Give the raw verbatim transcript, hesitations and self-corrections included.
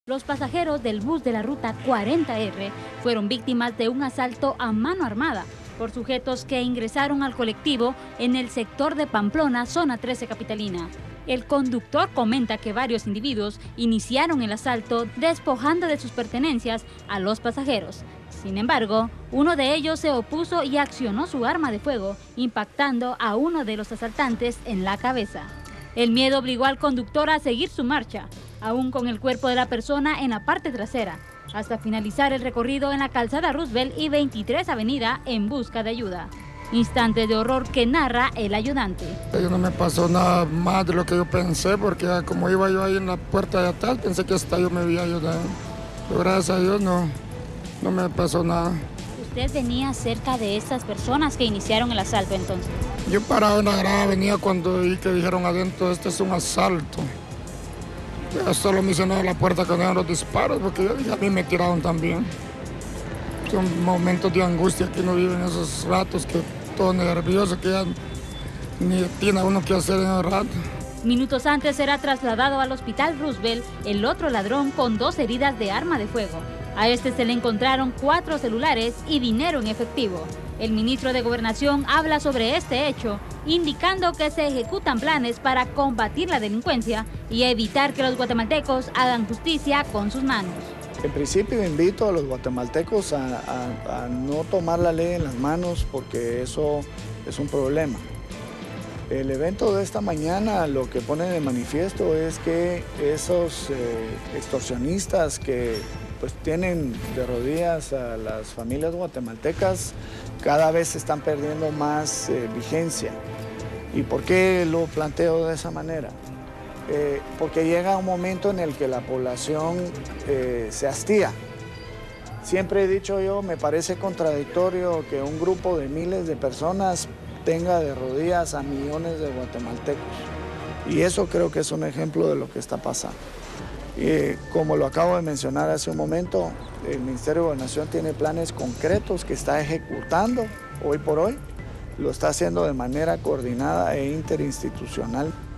Los pasajeros del bus de la ruta cuarenta erre fueron víctimas de un asalto a mano armada por sujetos que ingresaron al colectivo en el sector de Pamplona, zona trece capitalina. El conductor comenta que varios individuos iniciaron el asalto despojando de sus pertenencias a los pasajeros. Sin embargo, uno de ellos se opuso y accionó su arma de fuego, impactando a uno de los asaltantes en la cabeza. El miedo obligó al conductor a seguir su marcha, aún con el cuerpo de la persona en la parte trasera, hasta finalizar el recorrido en la calzada Roosevelt y veintitrés avenida en busca de ayuda. Instantes de horror que narra el ayudante. No me pasó nada más de lo que yo pensé, porque como iba yo ahí en la puerta de atrás, pensé que hasta yo me había ayudado. Pero gracias a Dios no, no me pasó nada. ¿Usted venía cerca de estas personas que iniciaron el asalto entonces? Yo parado en la grada venía cuando vi que dijeron adentro, este es un asalto. Yo solo me hicieron a la puerta cuando eran los disparos, porque yo dije, a mí me tiraron también. Son momentos de angustia que uno vive en esos ratos, que todo nervioso, que ya ni tiene uno que hacer en el rato. Minutos antes será trasladado al hospital Roosevelt el otro ladrón con dos heridas de arma de fuego. A este se le encontraron cuatro celulares y dinero en efectivo. El ministro de Gobernación habla sobre este hecho, indicando que se ejecutan planes para combatir la delincuencia y evitar que los guatemaltecos hagan justicia con sus manos. En principio invito a los guatemaltecos a, a, a no tomar la ley en las manos, porque eso es un problema. El evento de esta mañana lo que pone de manifiesto es que esos eh, extorsionistas que pues tienen de rodillas a las familias guatemaltecas cada vez están perdiendo más eh, vigencia. ¿Y por qué lo planteo de esa manera? Eh, porque llega un momento en el que la población eh, se hastía. Siempre he dicho yo, me parece contradictorio que un grupo de miles de personas tenga de rodillas a millones de guatemaltecos. Y eso creo que es un ejemplo de lo que está pasando. Y como lo acabo de mencionar hace un momento, el Ministerio de Gobernación tiene planes concretos que está ejecutando hoy por hoy. Lo está haciendo de manera coordinada e interinstitucional.